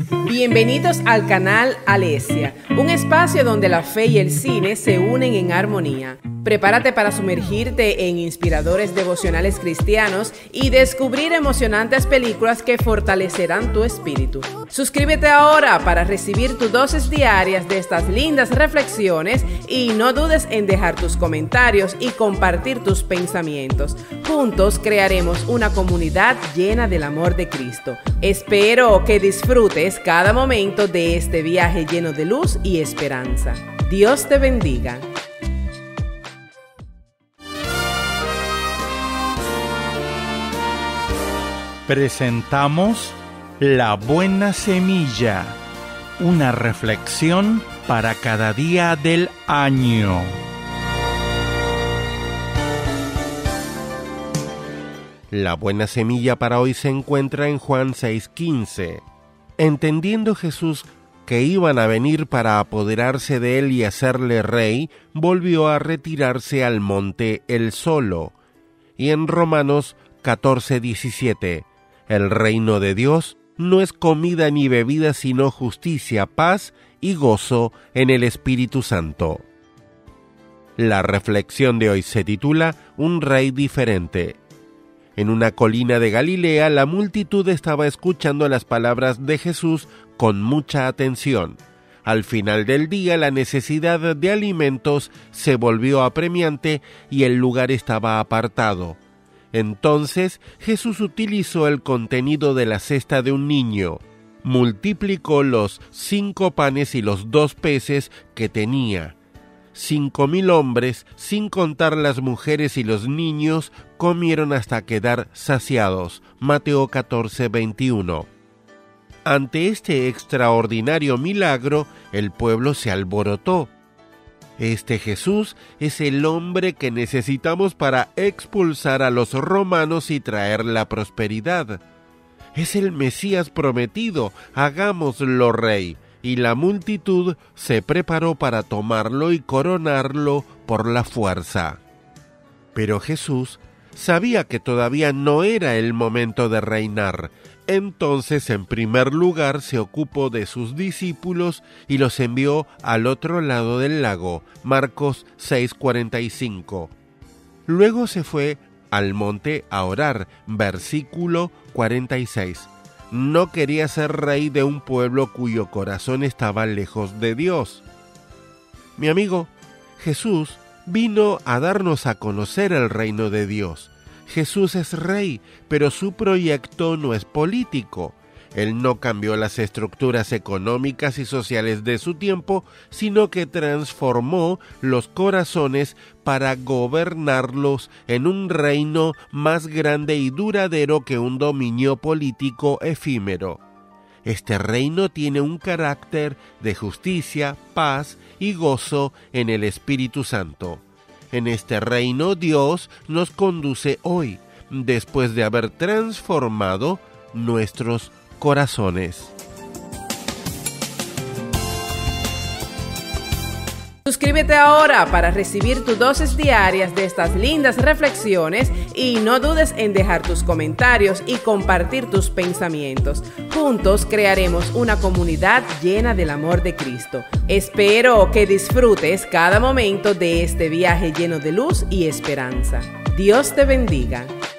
Bienvenidos al canal Alesia, un espacio donde la fe y el cine se unen en armonía. Prepárate para sumergirte en inspiradores devocionales cristianos y descubrir emocionantes películas que fortalecerán tu espíritu. Suscríbete ahora para recibir tus dosis diarias de estas lindas reflexiones y no dudes en dejar tus comentarios y compartir tus pensamientos. Juntos crearemos una comunidad llena del amor de Cristo. Espero que disfrutes cada momento de este viaje lleno de luz y esperanza. Dios te bendiga. Presentamos La Buena Semilla, una reflexión para cada día del año. La buena semilla para hoy se encuentra en Juan 6:15. Entendiendo Jesús que iban a venir para apoderarse de él y hacerle rey, volvió a retirarse al monte él solo. Y en Romanos 14:17, el reino de Dios no es comida ni bebida, sino justicia, paz y gozo en el Espíritu Santo. La reflexión de hoy se titula Un rey diferente. En una colina de Galilea, la multitud estaba escuchando las palabras de Jesús con mucha atención. Al final del día, la necesidad de alimentos se volvió apremiante y el lugar estaba apartado. Entonces Jesús utilizó el contenido de la cesta de un niño, multiplicó los 5 panes y los 2 peces que tenía. 5,000 hombres, sin contar las mujeres y los niños, comieron hasta quedar saciados. Mateo 14:21. Ante este extraordinario milagro, el pueblo se alborotó. Este Jesús es el hombre que necesitamos para expulsar a los romanos y traer la prosperidad. Es el Mesías prometido, hagámoslo rey. Y la multitud se preparó para tomarlo y coronarlo por la fuerza. Pero Jesús sabía que todavía no era el momento de reinar. Entonces, en primer lugar, se ocupó de sus discípulos y los envió al otro lado del lago, Marcos 6:45. Luego se fue al monte a orar, versículo 46. No quería ser rey de un pueblo cuyo corazón estaba lejos de Dios. Mi amigo, Jesús vino a darnos a conocer el reino de Dios. Jesús es rey, pero su proyecto no es político. Él no cambió las estructuras económicas y sociales de su tiempo, sino que transformó los corazones para gobernarlos en un reino más grande y duradero que un dominio político efímero. Este reino tiene un carácter de justicia, paz y gozo en el Espíritu Santo. En este reino Dios nos conduce hoy, después de haber transformado nuestros corazones. Suscríbete ahora para recibir tus dosis diarias de estas lindas reflexiones y no dudes en dejar tus comentarios y compartir tus pensamientos. Juntos crearemos una comunidad llena del amor de Cristo. Espero que disfrutes cada momento de este viaje lleno de luz y esperanza. Dios te bendiga.